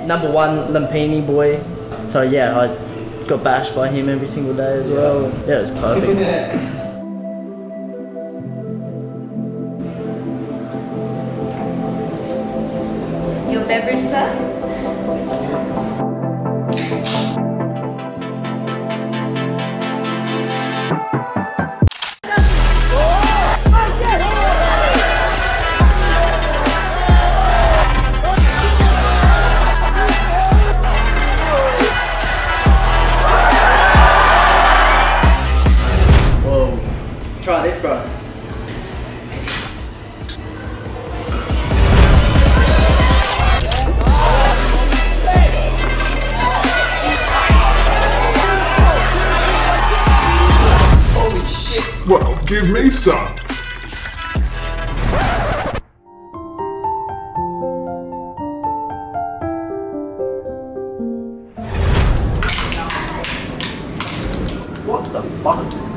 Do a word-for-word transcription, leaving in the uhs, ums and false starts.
number one Lampini boy. So yeah, I got bashed by him every single day as well. Yeah, it was perfect. Your beverage, sir? Try this, bro. Holy shit. Well, give me some. What the fuck?